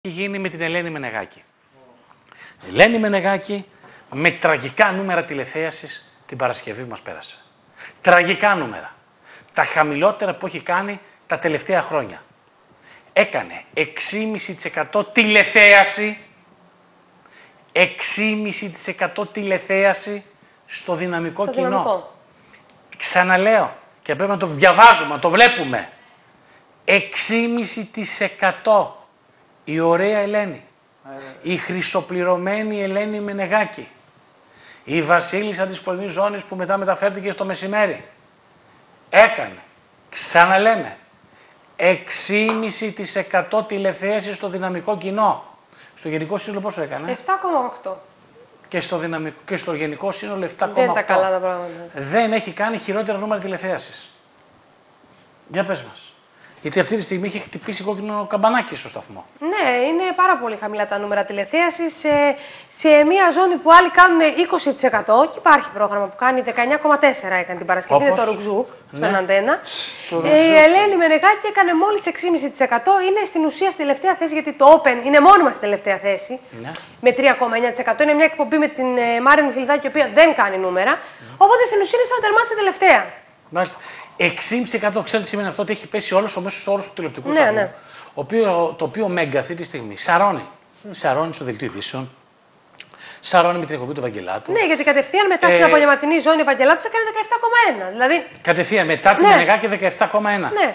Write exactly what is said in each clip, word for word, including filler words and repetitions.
έχει γίνει με την Ελένη Μενεγάκη. Η Ελένη Μενεγάκη με τραγικά νούμερα τηλεθέασης την Παρασκευή που μας πέρασε. Τραγικά νούμερα. Τα χαμηλότερα που έχει κάνει τα τελευταία χρόνια. Έκανε έξι κόμμα πέντε τοις εκατό τηλεθέαση, έξι κόμμα πέντε τοις εκατό τηλεθέαση στο δυναμικό στο κοινό. Δυναμικό. Ξαναλέω και πρέπει να το διαβάζουμε, να το βλέπουμε. έξι κόμμα πέντε τοις εκατό η ωραία Ελένη, η χρυσοπληρωμένη Ελένη Μενεγάκη, η βασίλισσα της πρωινής ζώνης που μετά μεταφέρθηκε στο μεσημέρι. Έκανε, ξαναλέμε, έξι κόμμα πέντε τοις εκατό τηλεθέαση στο δυναμικό κοινό. Στο γενικό σύνολο πόσο έκανε? επτά κόμμα οκτώ. Και στο, δυναμικό, και στο γενικό σύνολο επτά κόμμα οκτώ. Δεν τα καλά τα πράγματα. Δεν έχει κάνει χειρότερα νούμερα τηλεθέασης. Για πες μας. Γιατί αυτή τη στιγμή έχει χτυπήσει κόκκινο καμπανάκι στο σταθμό. Ναι, είναι πάρα πολύ χαμηλά τα νούμερα τηλεθέασης. Σε, σε μια ζώνη που άλλοι κάνουν είκοσι τοις εκατό και υπάρχει πρόγραμμα που κάνει δεκαεννιά κόμμα τέσσερα έκανε την Παρασκευή. Είναι το Ρουκζούκ, ναι, στον Αντένα. Ε, η Ελένη Μενεγάκη έκανε μόλις έξι κόμμα πέντε τοις εκατό. Είναι στην ουσία στη τελευταία θέση, γιατί το Open είναι μόνιμα στη τελευταία θέση. Ναι. Με τρία κόμμα εννιά τοις εκατό. Είναι μια εκπομπή με την ε, Μάρια Μιχελιδάκη, η οποία δεν κάνει νούμερα. Ναι. Οπότε στην ουσία είναι σαν να τερμάτισε τελευταία. Μάλιστα. έξι κόμμα πέντε τοις εκατό, ξέρετε τι σημαίνει αυτό? Ότι έχει πέσει όλος ο μέσος όρος του τηλεοπτικού ναι, σταθμού. Ναι. Οποίο, το οποίο Μέγκα αυτή τη στιγμή σαρώνει. Mm. Σαρώνει στο δελτίο ειδήσεων. Σαρώνει με την εκπομπή του Βαγγελάτου. Ναι, γιατί κατευθείαν μετά ε, στην απογευματινή ζώνη ο Βαγγελάτου έκανε δεκαεπτά κόμμα ένα. Δηλαδή... Κατευθείαν μετά την ναι. Μενεγάκη δεκαεπτά κόμμα ένα. Ναι.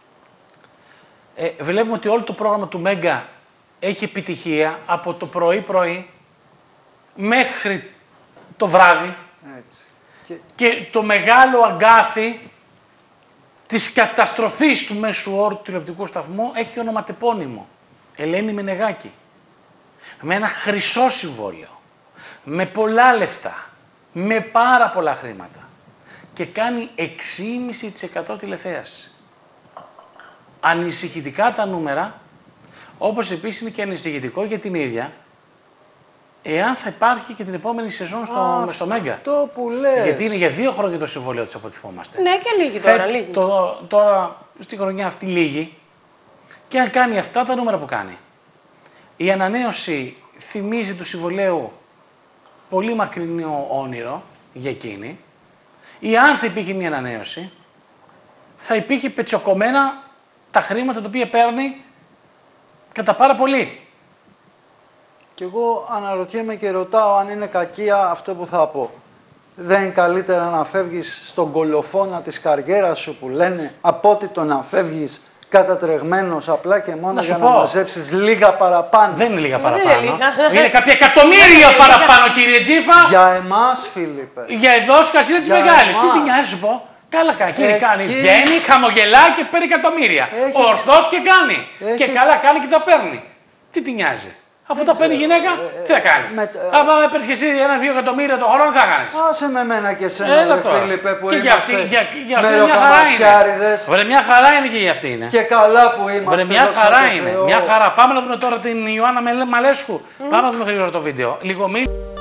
Ε, βλέπουμε ότι όλο το πρόγραμμα του Μέγκα έχει επιτυχία από το πρωί-πρωί μέχρι το βράδυ. Έτσι. Και... και το μεγάλο αγκάθι της καταστροφής του μέσου όρου του τηλεοπτικού σταθμού έχει ονοματεπώνυμο. Ελένη Μενεγάκη. Με ένα χρυσό συμβόλαιο. Με πολλά λεφτά. Με πάρα πολλά χρήματα. Και κάνει έξι κόμμα πέντε τοις εκατό τηλεθέαση. Ανησυχητικά τα νούμερα, όπως επίσης είναι και ανησυχητικό για την ίδια, εάν θα υπάρχει και την επόμενη σεζόν στο, Α, στο Μέγκα. Αυτό που λες. Γιατί είναι για δύο χρόνια το συμβολέο της, από ό,τι θυμόμαστε. Ναι, και λίγη τώρα. Θε, λίγη. Το, τώρα, στη χρονιά αυτή, λίγη. Και αν κάνει αυτά τα νούμερα που κάνει. Η ανανέωση θυμίζει του συμβολέου πολύ μακρινό όνειρο για εκείνη. Ή αν θα υπήρχε μια ανανέωση, θα υπήρχε πετσοκομμένα τα χρήματα τα οποία παίρνει κατά πάρα πολύ. Και εγώ αναρωτιέμαι και ρωτάω αν είναι κακία αυτό που θα πω. Δεν είναι καλύτερα να φεύγεις στον κολοφόνα της καριέρας σου που λένε, από ότι το να φεύγεις κατατρεγμένος απλά και μόνο να για πω. να μαζέψεις λίγα παραπάνω. Δεν είναι λίγα παραπάνω. Είναι, λίγα. είναι κάποια εκατομμύρια παραπάνω, κύριε Τζίφα. Για εμάς, Φίλιππε. Για εδώ σκασίλα της μεγάλη. Τι την νοιάζει, σου πω. Καλά κάνει. Κύριε, κάνει. Βγαίνει, χαμογελάει και παίρνει εκατομμύρια. Έχει... Ορθώς και κάνει. Έχει... Και καλά κάνει και τα παίρνει. Τι την νοιάζει? Αφού τα παίρνει η γυναίκα, ε, τι θα κάνει? Με... Άμα έπαιρνες και εσύ ένα-δύο εκατομμύρια το χρόνο, τι θα κάνεις? Άσε με μένα και εσένα, Φίλιππε, που και είμαστε μεροκαματιάριδες. Βρε, μια χαρά είναι και για αυτή είναι. Και καλά που είμαστε. Βρε, μια χαρά είναι. Μια χαρά. Πάμε να δούμε τώρα την Ιωάννα Μαλέσκου. Mm. Πάμε να δούμε γρήγορα το βίντεο. Λίγο μη...